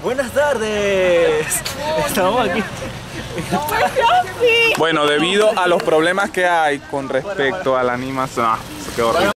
Buenas tardes. Estamos aquí. Bueno, debido a los problemas que hay con respecto a la animación, qué horrible.